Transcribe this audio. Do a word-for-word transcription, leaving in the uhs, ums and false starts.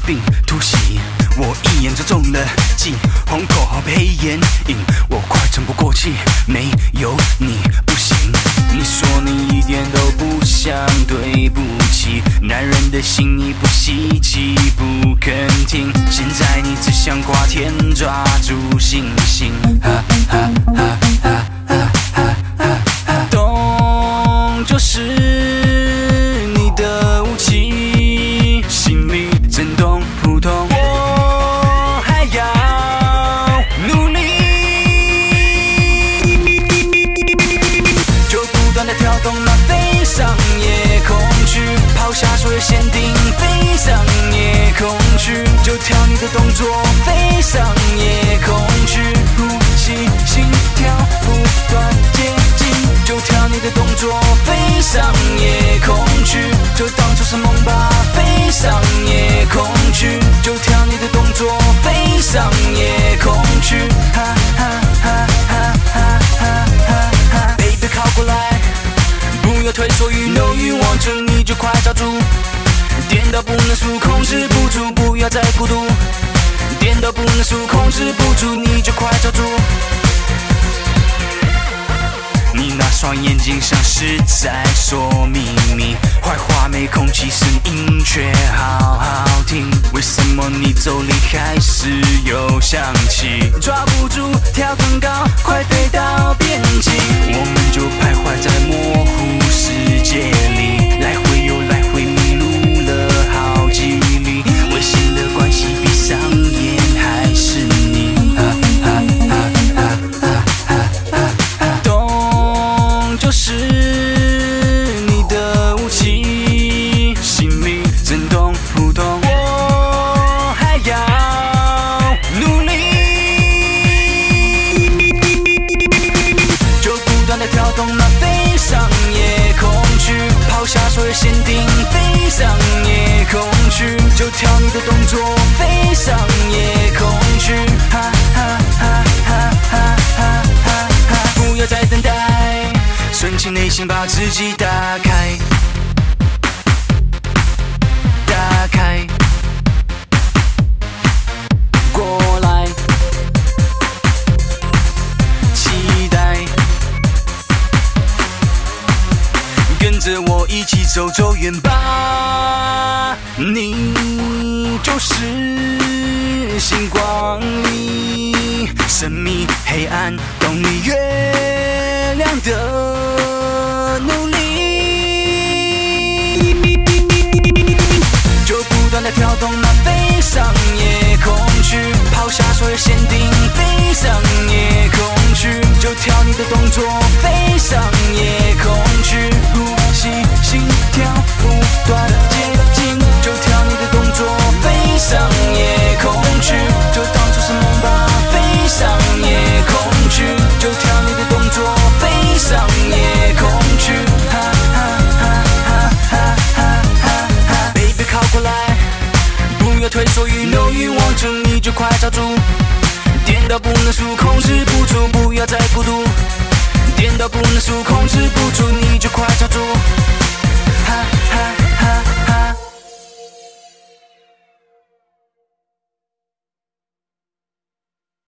病突袭，我一眼就中了计，红口好被黑眼影，我快喘不过气，没有你不行。你说你一点都不想对不起，男人的心你不稀奇，不肯听，现在你只想挂天抓住星星，哈哈哈哈哈哈哈哈，懂就是你的武器，心里震动扑通，我还要努力，就不断的跳动那飞上夜空去，抛下所有限定，飞上夜空去，就跳你的动作，飞上夜空去，呼吸心跳不断接近，就跳你的动作，飞上夜空去，就当作是梦吧，飞上夜空去，就跳你的动作，飞上夜空去，哈哈哈哈哈哈哈哈 ，baby 靠过来，不要退缩，you know you want to， 你就快抓住，颠到不能输，控制不住，不要再孤独，颠到不能输，控制不住，你就快抓住。你那双眼睛像是在说秘密，坏话没空气，声音却好好听。为什么你走离还是有香气？抓不住，跳更高，快飞到边境。我们就徘徊在模糊世界里，来回又来回，迷路了好几里。危险的关系，闭上眼还是你。哈哈哈哈哈哈哈哈，懂就是你的武器，心里震动扑通，我还要努力，就不断的跳动那飞上夜空去，抛下所有限定，飞上夜空去，就跳你的动作，飞上夜空去，哈哈哈哈哈哈哈哈，不要再等待，顺其内心把自己打开，打开，过来，期待，跟着我一起走走远吧，你就是星光里神秘黑暗动力，月亮的努力，就不断的跳动那飞上夜空去，抛下所有限定，飞上夜空去，就跳你的动作，飞上夜空去，呼吸心跳不断接近，就跳你的动作，飞上夜空去，就当作是梦吧，飞上夜空去，就跳你的动作，飞上夜空去，哈哈哈哈哈哈哈哈 ，baby 靠过来，不要退缩，you know you want to， 你就快抓住，颠到不能输，控制不住，不要再孤独，颠到不能输，控制不住，你就快抓住。